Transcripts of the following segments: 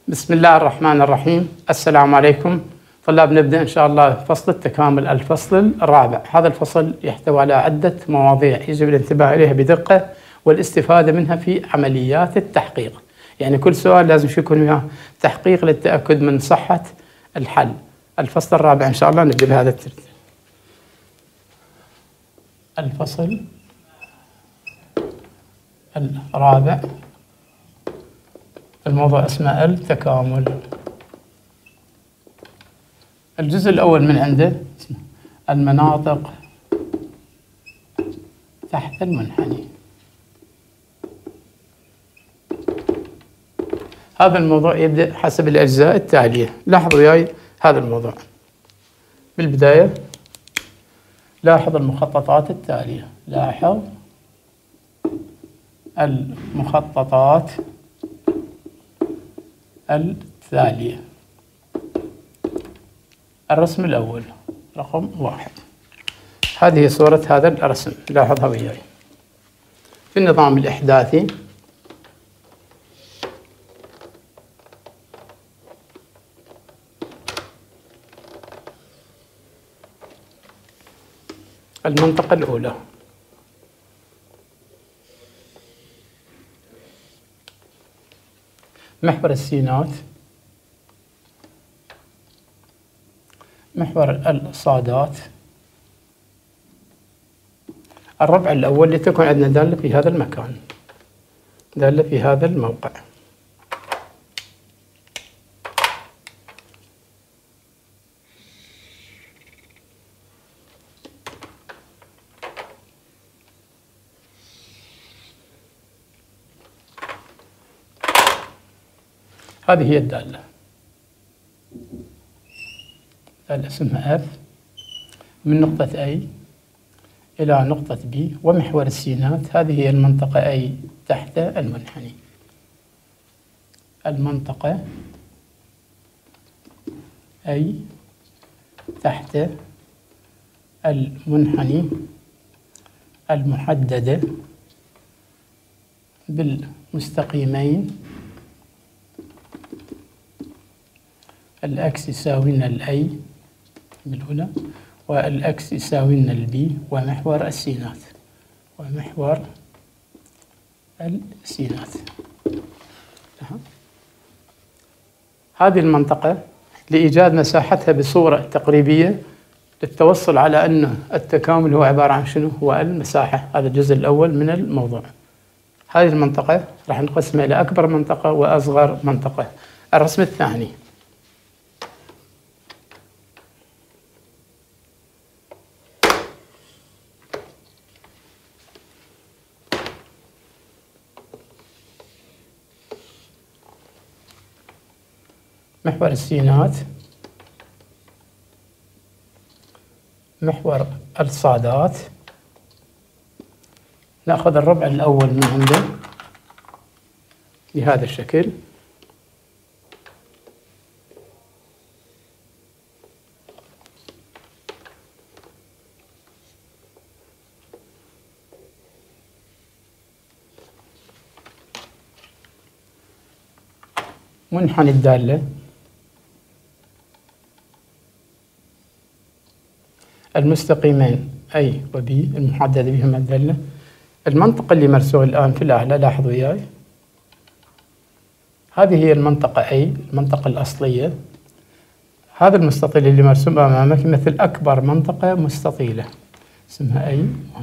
بسم الله الرحمن الرحيم. السلام عليكم طلاب. نبدأ إن شاء الله فصل التكامل، الفصل الرابع. هذا الفصل يحتوي على عدة مواضيع يجب الانتباه إليها بدقة والاستفادة منها في عمليات التحقيق. يعني كل سؤال لازم يكون فيها تحقيق للتأكد من صحة الحل. الفصل الرابع إن شاء الله نبدأ بهذا الترتيب. الفصل الرابع الموضوع اسمه التكامل. الجزء الأول من عنده المناطق تحت المنحني. هذا الموضوع يبدأ حسب الأجزاء التالية. لاحظوا وياي هذا الموضوع. بالبداية لاحظ المخططات التالية. لاحظ المخططات التالية. الرسم الأول رقم 1. هذه صورة هذا الرسم، لاحظها وياي. في النظام الإحداثي المنطقة الأولى محور السينات، محور الصادات، الربع الأول لتكون عندنا دالة في هذا المكان، دالة في هذا الموقع. هذه هي الدالة اسمها F من نقطة A إلى نقطة B، ومحور السينات هذه هي المنطقة A تحت المنحني. المنطقة A تحت المنحني المحددة بالمستقيمين الأكس يساوي لنا الأي من هنا، والأكس يساوي لنا البي، ومحور السينات، ومحور السينات. هذه المنطقة لإيجاد مساحتها بصورة تقريبية للتوصل على أن التكامل هو عبارة عن شنو؟ هو المساحة. هذا الجزء الأول من الموضوع. هذه المنطقة راح نقسمها إلى أكبر منطقة وأصغر منطقة. الرسم الثاني محور السينات، محور الصادات. نأخذ الربع الأول من عنده بهذا الشكل، منحني الدالة، المستقيمين A و B المحددة بهما الدالة. المنطقة اللي مرسومة الآن في الأعلى، لاحظوا وياي، هذه هي المنطقة A، المنطقة الأصلية. هذا المستطيل اللي مرسوم أمامك مثل أكبر منطقة مستطيلة اسمها A1.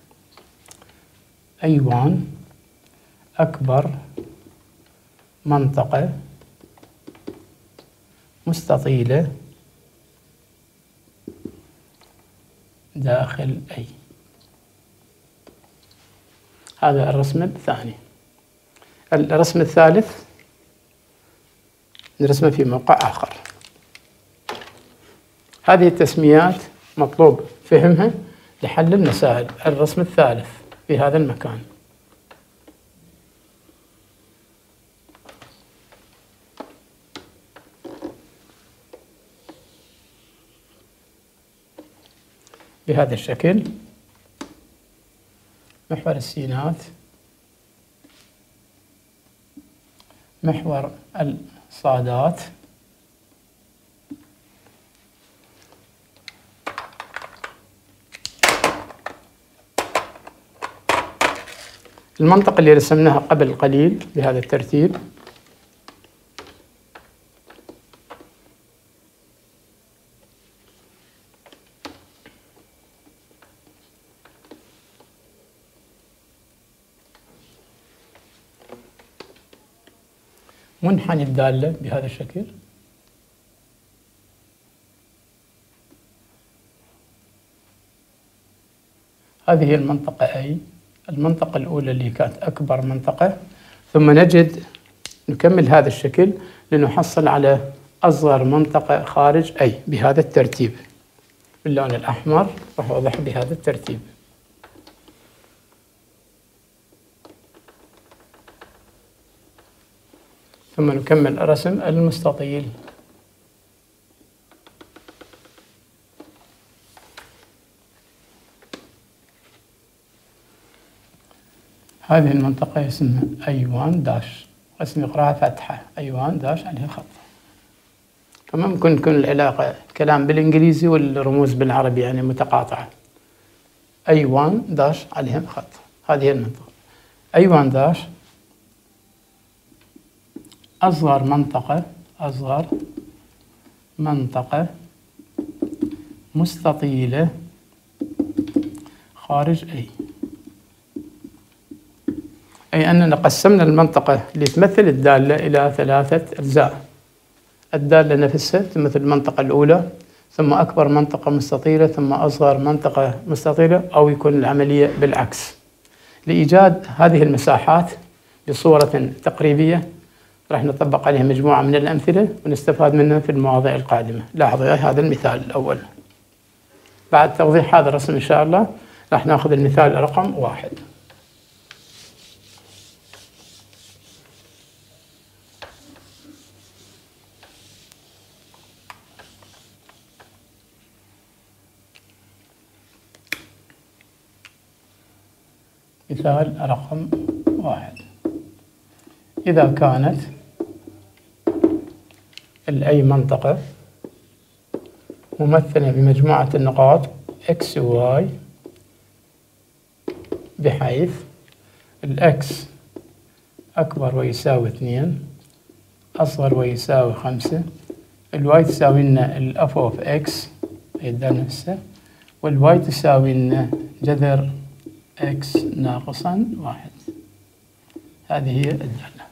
A1 أكبر منطقة مستطيلة داخل A. هذا الرسم الثاني. الرسم الثالث نرسمه في موقع آخر. هذه التسميات مطلوب فهمها لحل المسائل. الرسم الثالث في هذا المكان. بهذا الشكل. محور السينات، محور صادات. المنطقة اللي رسمناها قبل قليل بهذا الترتيب منحني الدالة بهذا الشكل. هذه هي المنطقة أي، المنطقة الأولى اللي كانت أكبر منطقة، ثم نكمل هذا الشكل لنحصل على أصغر منطقة خارج أي بهذا الترتيب. باللون الأحمر راح أوضح بهذا الترتيب. ثم نكمل رسم المستطيل. هذه المنطقة اسمها أي1 داش، اسم يقرأها فتحة، أي1 داش عليها خط. فممكن تكون العلاقة كلام بالإنجليزي والرموز بالعربي يعني متقاطعة. أي1 داش عليها خط، هذه هي المنطقة. أي1 داش أصغر منطقة مستطيلة خارج أي أننا قسمنا المنطقة اللي تمثل الدالة إلى 3 أجزاء. الدالة نفسها تمثل المنطقة الأولى، ثم أكبر منطقة مستطيلة، ثم أصغر منطقة مستطيلة، أو يكون العملية بالعكس. لإيجاد هذه المساحات بصورة تقريبية راح نطبق عليها مجموعة من الأمثلة ونستفاد منها في المواضيع القادمة. لاحظوا هذا المثال الأول. بعد توضيح هذا الرسم إن شاء الله راح ناخذ المثال رقم 1. مثال رقم 1. إذا كانت أي منطقة ممثلة بمجموعة النقاط X و Y، بحيث الإكس أكبر ويساوي 2، أصغر ويساوي 5، الواي تساوي لنا الأف أوف إكس هي الدالة نفسها، والواي تساوي لنا جذر إكس ناقصا 1. هذه هي الدالة.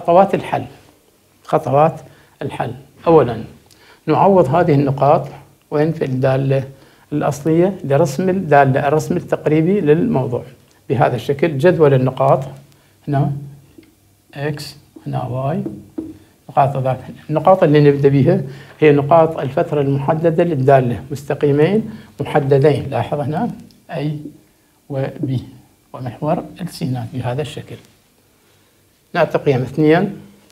خطوات الحل. أولا نعوض هذه النقاط وين في الدالة الأصلية لرسم الدالة الرسم التقريبي للموضوع بهذا الشكل. جدول النقاط هنا X هنا Y، النقاط اللي نبدأ بها هي نقاط الفترة المحددة للدالة، مستقيمين محددين. لاحظ هنا A و B ومحور السينات بهذا الشكل. نعطي قيم 2،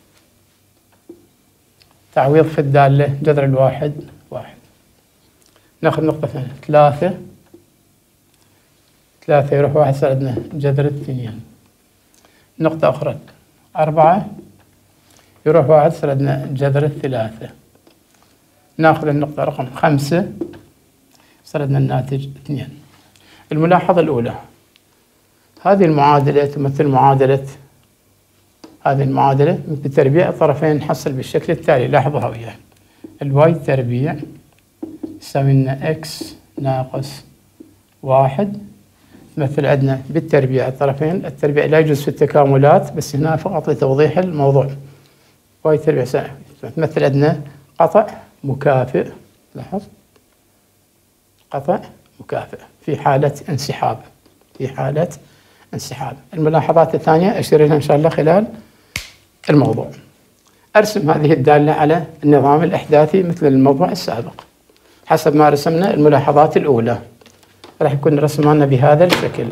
تعويض في الدالة جذر الواحد 1. ناخذ نقطة ثانية 3 يروح 1 صار عندنا جذر 2. نقطة أخرى 4 يروح 1 صار عندنا جذر 3. ناخذ النقطة رقم 5 صار عندنا الناتج 2. الملاحظة الأولى، هذه المعادلة تمثل معادلة، هذه المعادلة بتربيع الطرفين نحصل بالشكل التالي. لاحظوها وياي. الواي تربيع يساوي لنا إكس ناقص 1 تمثل عندنا بالتربيع الطرفين. التربيع لا يجوز في التكاملات بس هنا فقط لتوضيح الموضوع. واي تربيع تمثل عندنا قطع مكافئ. لاحظ قطع مكافئ في حالة انسحاب. الملاحظات الثانية أشير لها إن شاء الله خلال الموضوع. أرسم هذه الدالة على النظام الإحداثي مثل الموضوع السابق حسب ما رسمنا. الملاحظات الأولى راح يكون رسمنا بهذا الشكل.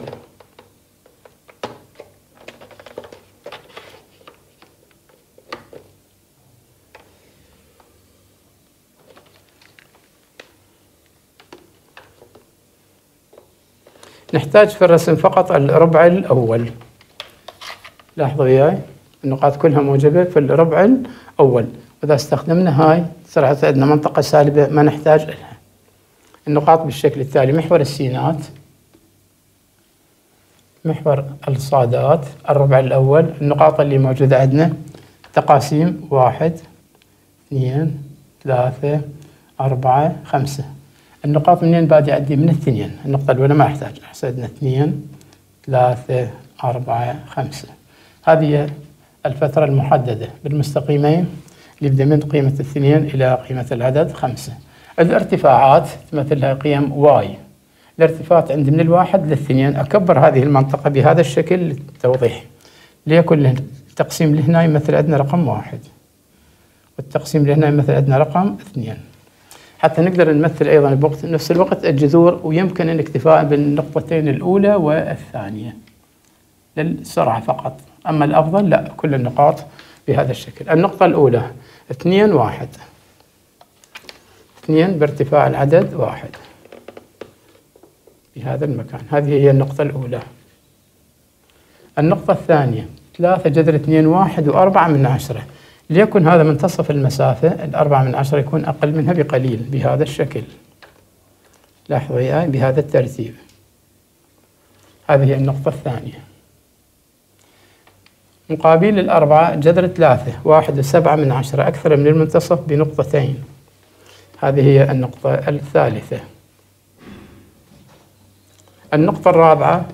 نحتاج في الرسم فقط الربع الأول. لاحظوا وياي النقاط كلها موجبة في الربع الأول، وإذا استخدمنا هاي تصير عندنا منطقة سالبة ما نحتاج لها. النقاط بالشكل التالي: محور السينات، محور الصادات، الربع الأول. النقاط اللي موجودة عندنا تقاسيم 1 2 3 4 5. النقاط منين بادي عندي؟ من الاثنين. النقطة الأولى ما أحتاج، عندنا 2 3 4 5. هذه الفترة المحددة بالمستقيمين اللي يبدأ من قيمة 2 إلى قيمة العدد 5. الارتفاعات تمثلها قيم واي. الارتفاعات عندي من 1 ل2. أكبر هذه المنطقة بهذا الشكل للتوضيح. ليكن التقسيم لهنا يمثل عندنا رقم 1، والتقسيم لهنا يمثل عندنا رقم 2، حتى نقدر نمثل أيضا بنفس الوقت الجذور، ويمكن الاكتفاء بالنقطتين الأولى والثانية للسرعة فقط. أما الأفضل لا، كل النقاط بهذا الشكل. النقطة الأولى 2 1، 2 بارتفاع العدد 1 بهذا المكان. هذه هي النقطة الأولى. النقطة الثانية 3 جذر 2 1 و4/10. ليكن هذا منتصف المسافة، 4/10 يكون أقل منها بقليل بهذا الشكل. لاحظوا وياي بهذا الترتيب. هذه هي النقطة الثانية. مقابل 4 جذر 3 1.7، أكثر من المنتصف بنقطتين. هذه هي النقطة الثالثة. النقطة الرابعة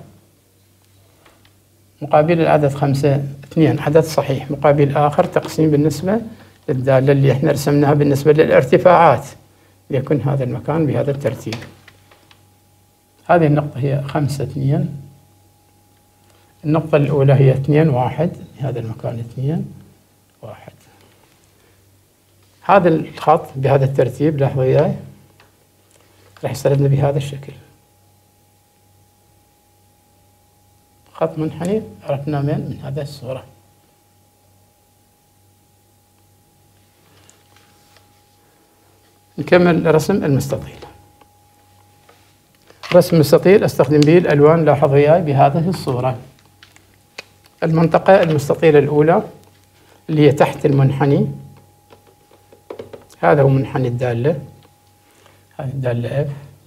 مقابل العدد 5 2، عدد صحيح مقابل آخر، تقسيم بالنسبة للدالة اللي احنا رسمناها بالنسبة للارتفاعات، ليكن هذا المكان بهذا الترتيب. هذه النقطة هي 5 2. النقطة الأولى هي 2 1 بهذا المكان، 2 1. هذا الخط بهذا الترتيب لاحظوا وياي راح يصير لنا بهذا الشكل، خط منحني عرفنا من هذه الصورة. نكمل رسم المستطيل. رسم المستطيل استخدم به الألوان، لاحظوا وياي بهذه الصورة. المنطقة المستطيلة الأولى اللي هي تحت المنحني، هذا هو منحني الدالة، هذه الدالة F.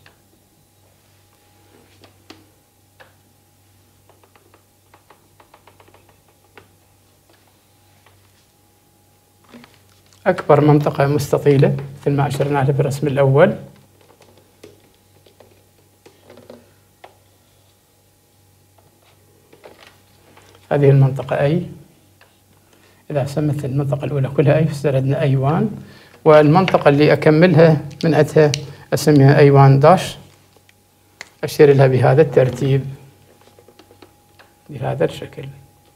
أكبر منطقة مستطيلة مثل ما أشرنا لها بالرسم الأول. هذه المنطقة A. إذا سمت المنطقة الأولى كلها A فصار عندنا A1، والمنطقة اللي أكملها من عندها أسميها A1 داش، أشير لها بهذا الترتيب بهذا الشكل.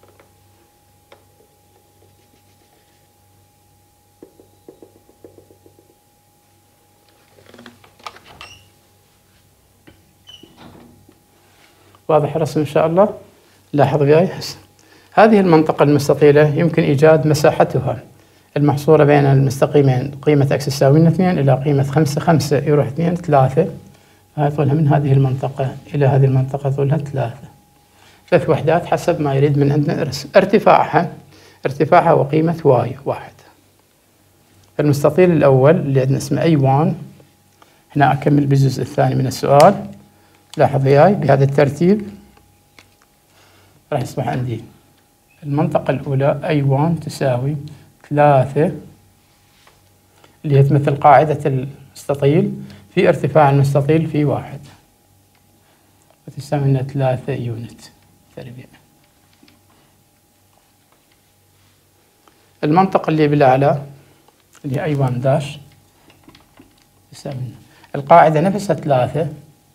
واضح الرسم إن شاء الله؟ لاحظ وياي هذه المنطقة المستطيلة يمكن إيجاد مساحتها المحصورة بين المستقيمين، قيمة x تساوي 2 إلى قيمة 5 5 يروح 2 3. هاي طولها من هذه المنطقة إلى هذه المنطقة طولها 3 وحدات حسب ما يريد من عندنا الرسم. ارتفاعها وقيمة y 1. المستطيل الأول اللي عندنا اسمه A1. هنا أكمل بالجزء الثاني من السؤال. لاحظ وياي بهذا الترتيب راح يصبح عندي المنطقة الأولى A1 تساوي 3 اللي هي تمثل قاعدة المستطيل في ارتفاع المستطيل في 1، وتساوي لنا 3 يونت تربيع. المنطقة اللي بالأعلى اللي هي A1 داش تساوي القاعدة نفسها 3،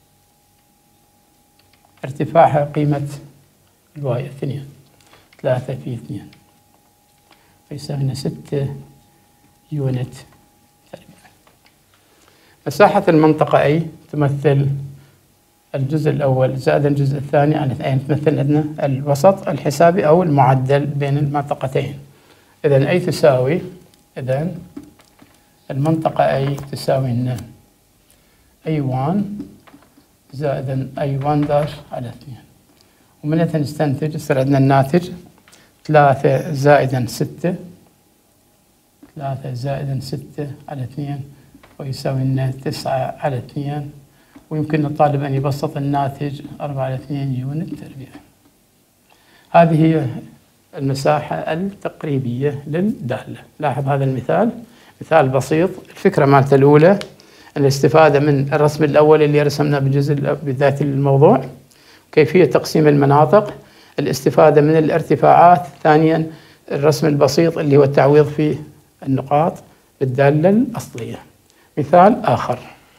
ارتفاعها قيمة الواي 2، 3 في 2 فيساوي لنا 6 يونت تربيع. مساحة المنطقة A تمثل الجزء الأول زائد الجزء الثاني عن 2، تمثل عندنا الوسط الحسابي أو المعدل بين المنطقتين. إذن A تساوي، إذن المنطقة A تساوي لنا A1 زائد A1 داش على 2، ومنها نستنتج يصير عندنا الناتج 3 زائدا 6 3 زائد 6 على 2 ويساوي لنا 9 على 2، ويمكن الطالب أن يبسط الناتج 4 على 2 يونت تربيع. هذه هي المساحة التقريبية للدالة. لاحظ هذا المثال، مثال بسيط. الفكرة مالته الأولى الاستفادة من الرسم الأول اللي رسمناه بالجزء بذات الموضوع، كيفية تقسيم المناطق، الاستفادة من الارتفاعات، ثانيا الرسم البسيط اللي هو التعويض في النقاط بالدالة الأصلية. مثال آخر،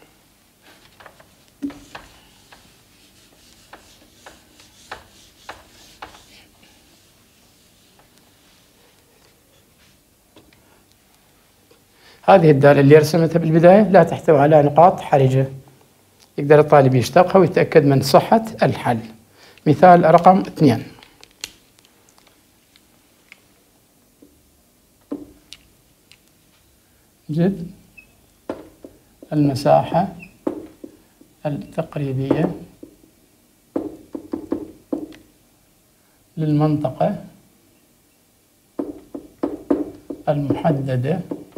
هذه الدالة اللي رسمتها بالبداية لا تحتوي على نقاط حرجة، يقدر الطالب يشتقها ويتأكد من صحة الحل. مثال رقم 2، جد المساحة التقريبية للمنطقة المحددة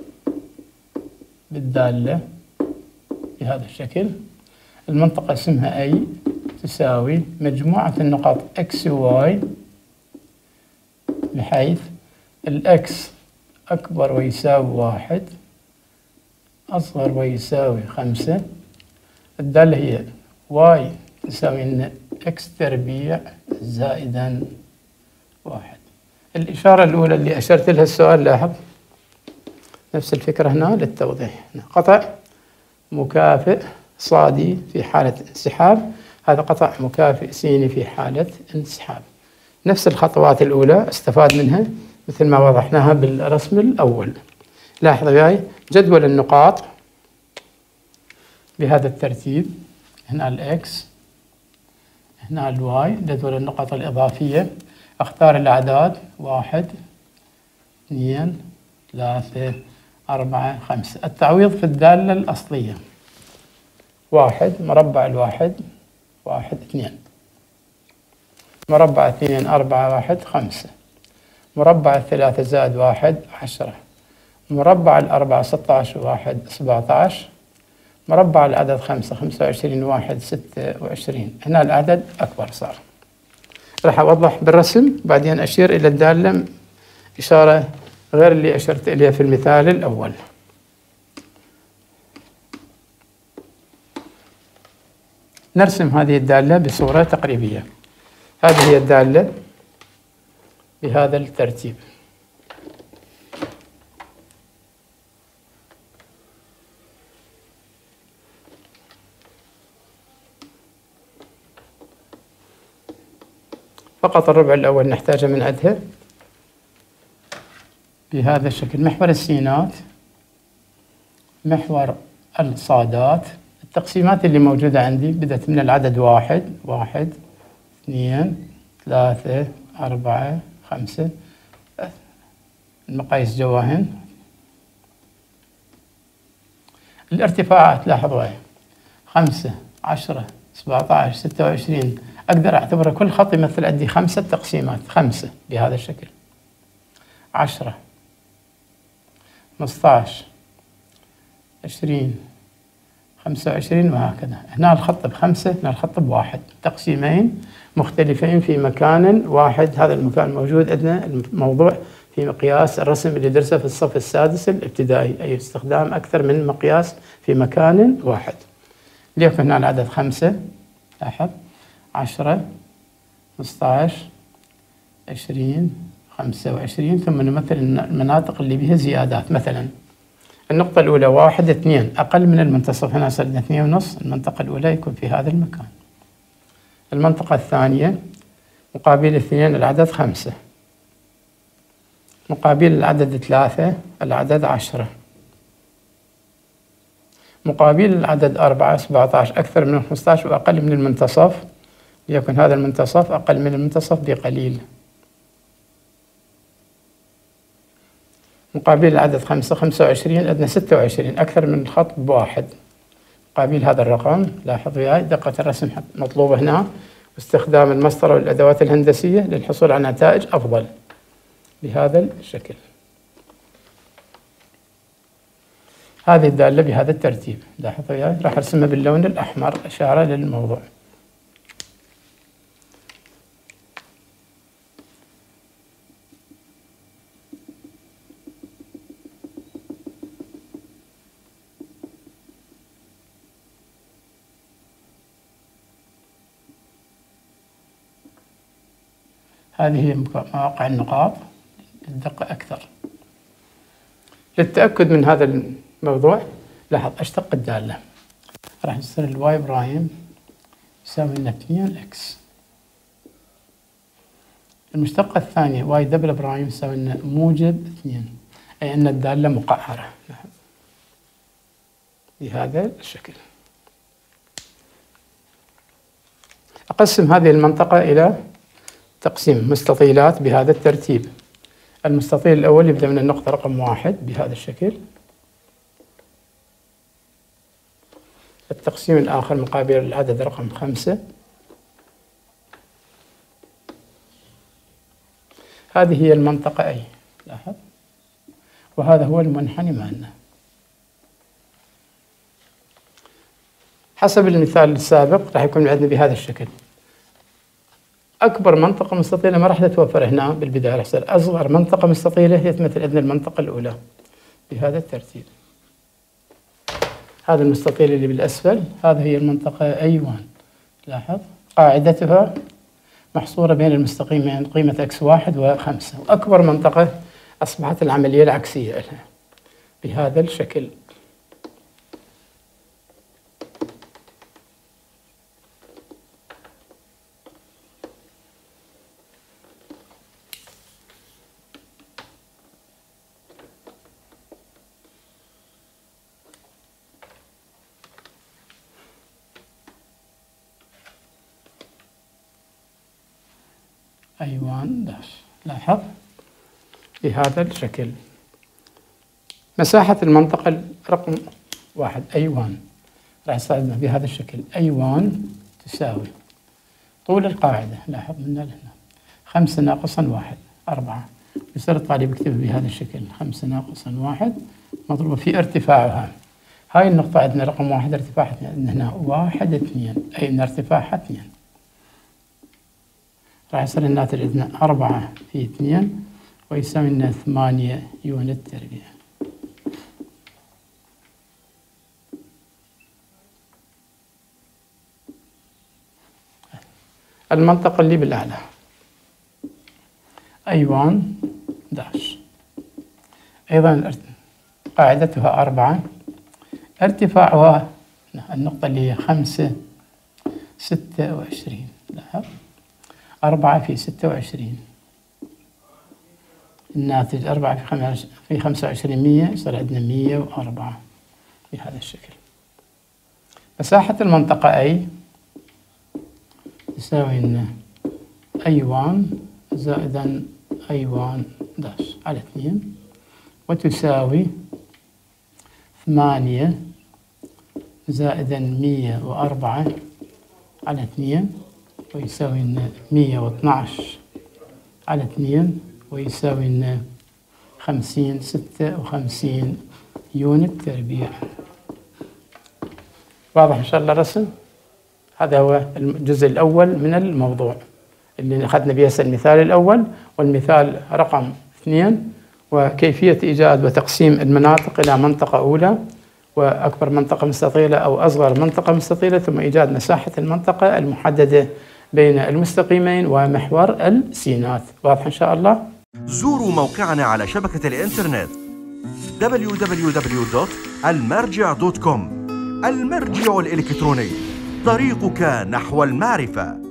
بالدالة بهذا الشكل. المنطقة اسمها A تساوي مجموعة النقاط X و Y، بحيث الإكس أكبر ويساوي 1، أصغر ويساوي 5. الدالة هي Y تساوي إن X تربيع زائدا 1. الإشارة الأولى اللي أشرت لها السؤال، لاحظ نفس الفكرة هنا للتوضيح. قطع مكافئ صادي في حالة انسحاب، هذا قطع مكافئ سيني في حالة انسحاب. نفس الخطوات الأولى استفاد منها مثل ما وضحناها بالرسم الأول. لاحظ وياي جدول النقاط بهذا الترتيب، هنا الإكس، هنا الواي، جدول النقط الإضافية. أختار الأعداد 1 2 3 4 5. التعويض في الدالة الأصلية 1 مربع 1 1 2، مربع 2 4 1 5، مربع 3 زائد 1 10، مربع 4 16 1 17، مربع العدد 5 25 1 26. هنا العدد أكبر صار. راح أوضح بالرسم بعدين أشير إلى الدالة إشارة غير اللي أشرت إليها في المثال الأول. نرسم هذه الدالة بصورة تقريبية. هذه هي الدالة بهذا الترتيب. فقط الربع الأول نحتاجه من عدها بهذا الشكل. محور السينات، محور الصادات. التقسيمات اللي موجودة عندي بدأت من العدد 1 1 2 3 4 5، المقاييس جواهن. الارتفاعات لاحظوا 5 10 17 26، أقدر أعتبر كل خط يمثل عندي 5 تقسيمات، 5 بهذا الشكل. 10 15 20 25 وهكذا. هنا الخط ب5، هنا الخط ب1، تقسيمين مختلفين في مكان واحد. هذا المكان موجود عندنا الموضوع في مقياس الرسم اللي درسه في الصف السادس الابتدائي، أي استخدام أكثر من مقياس في مكان واحد. ليكن هنا العدد 5، لاحظ 10 15 20 25، ثم نمثل المناطق اللي بها زيادات. مثلا النقطة الأولى 1 2 أقل من المنتصف، هنا صرنا 2.5، المنطقة الأولى يكون في هذا المكان. المنطقة الثانية مقابل 2 العدد 5، مقابل العدد 3 العدد 10، مقابل العدد 4 17 أكثر من 15 وأقل من المنتصف، ليكن هذا المنتصف أقل من المنتصف بقليل. مقابل العدد 5 25 عندنا 26 أكثر من الخط ب1. مقابل هذا الرقم، لاحظ وياي دقة الرسم مطلوبة هنا، واستخدام المسطرة والأدوات الهندسية للحصول على نتائج أفضل بهذا الشكل. هذه الدالة بهذا الترتيب، لاحظ وياي راح ارسمها باللون الأحمر إشارة للموضوع. هذه هي مواقع النقاط للدقة أكثر. للتأكد من هذا الموضوع لاحظ أشتق الدالة، راح يصير الواي برايم يساوي لنا 2 إكس. المشتقة الثانية واي دبل برايم يساوي لنا موجب 2، أي أن الدالة مقعرة بهذا الشكل. أقسم هذه المنطقة إلى تقسيم مستطيلات بهذا الترتيب. المستطيل الأول يبدأ من النقطة رقم 1 بهذا الشكل. التقسيم الآخر مقابل العدد رقم 5. هذه هي المنطقة أي، لاحظ، وهذا هو المنحني مالنا. حسب المثال السابق راح يكون عندنا بهذا الشكل. أكبر منطقة مستطيلة ما راح تتوفر هنا بالبداية، راح تصير أصغر منطقة مستطيلة هي تمثل عندنا المنطقة الأولى بهذا الترتيب. هذا المستطيل اللي بالأسفل هذا هي المنطقة A1، لاحظ قاعدتها محصورة بين المستقيمين قيمة x1 و5، وأكبر منطقة أصبحت العملية العكسية لها بهذا الشكل. A1 داش، لاحظ بهذا الشكل. مساحة المنطقة رقم 1 A1 راح يصير بهذا الشكل. A1 تساوي طول القاعدة، لاحظ من هنا 5 ناقصا 1 4. يصير الطالب يكتبها بهذا الشكل 5 ناقصا 1 مضروبة في ارتفاعها. هاي النقطة عندنا رقم 1 ارتفاعها هنا 1 2، أي أن ارتفاعها 2. راح يصير الناتج عندنا 4 في 2 ويساوي لنا 8 يونت تربيع. المنطقة اللي بالأعلى A1 داش، أيضا قاعدتها 4، ارتفاعها النقطة اللي هي 5 26، لاحظ 4 في 26 الناتج 4 في 25 100 يصير عندنا 104 بهذا الشكل. مساحة المنطقة A يساوي لنا A1 زائدا A1 داش على 2 وتساوي 8 زائدا 104 على 2 ويساوي لنا 112 على 2 ويساوي لنا 56 يونت تربيع. واضح إن شاء الله الرسم؟ هذا هو الجزء الأول من الموضوع اللي أخذنا به المثال الأول والمثال رقم 2، وكيفية إيجاد وتقسيم المناطق إلى منطقة أولى وأكبر منطقة مستطيلة أو أصغر منطقة مستطيلة، ثم إيجاد مساحة المنطقة المحددة بين المستقيمين ومحور السينات. واضح إن شاء الله؟ زوروا موقعنا على شبكة الإنترنت www.almarjiع.com. المرجع الإلكتروني، طريقك نحو المعرفة.